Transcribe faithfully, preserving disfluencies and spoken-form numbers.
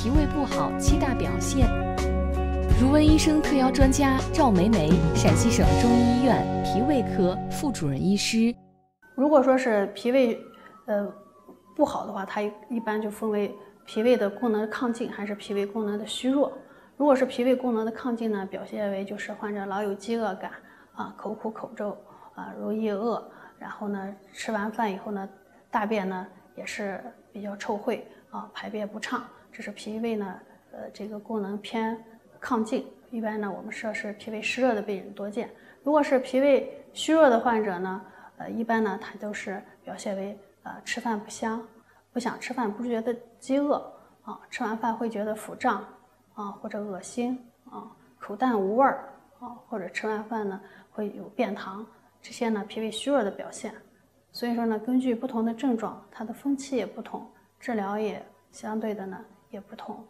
脾胃不好七大表现。如闻医生特邀专家赵梅梅，陕西省中医医院脾胃科副主任医师。 如果说是脾胃呃不好的话，它一般就分为脾胃的功能亢进还是脾胃功能的虚弱。如果是脾胃功能的亢进呢，表现为就是患者老有饥饿感啊，口苦口皱啊，容易饿，然后呢吃完饭以后呢，大便呢也是比较臭秽啊，排便不畅，这是脾胃呢呃这个功能偏亢进。一般呢我们说是脾胃湿热的病人多见。如果是脾胃虚弱的患者呢，呃一般呢他都是表现为呃吃饭不香，不想吃饭，不觉得饥饿啊，吃完饭会觉得腹胀啊，或者恶心啊，口淡无味儿啊，或者吃完饭呢会有便溏，这些呢脾胃虚弱的表现。所以说呢，根据不同的症状，它的风气也不同，治疗也相对的呢也不同。